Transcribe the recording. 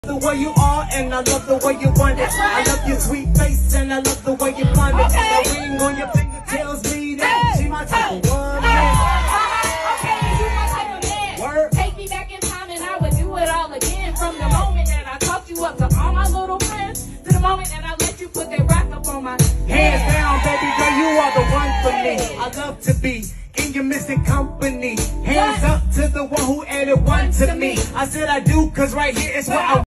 The way you are, and I love the way you want it. I love your sweet face, and I love the way you find it. The ring on your finger tells me that she my type of woman. Okay, you my type of man. Word. Take me back in time, and I would do it all again. From the moment that I talked you up to all my little friends, to the moment that I let you put that rack up on my Hands down, baby girl, you are the one for me. I love to be in your missing company. Hands up to the one who added one to me. I said I do, cause right here is what I